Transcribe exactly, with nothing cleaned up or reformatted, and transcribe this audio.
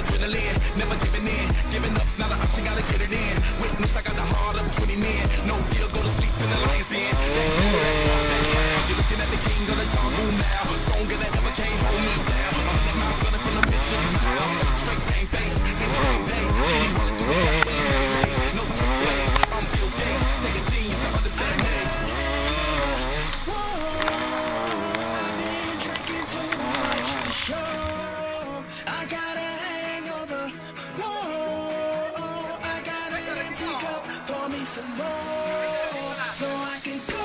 adrenaline, never giving in. Giving up's not an option, gotta get it in. Witness, I got the heart of twenty men. No deal, go to sleep in the lion's den. You're looking at the king of the jungle now. Stronger than ever, can't hold me down. A hundred miles running from the picture smile. Straight bang face, it's a big day. See me running through the dark when I'm made. No trick plays, I'm Bill Gates. Take a genius to understand me. Whoa, I've been drinking too much for sure. I got a hangover. Whoa, I got an empty cup. Pour me some more so I can go.